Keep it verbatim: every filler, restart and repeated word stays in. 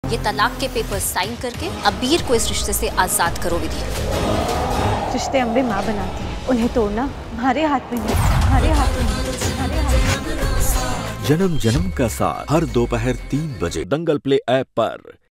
ये तलाक के पेपर साइन करके अबीर को इस रिश्ते से आजाद करो विधि। रिश्ते अम्बे माँ बनाती है, उन्हें तोड़ना हमारे हाथ में नहीं, हमारे हाथ में नहीं, हमारे हाथ में। जन्म जन्म का साथ हर दोपहर तीन बजे दंगल प्ले ऐप पर।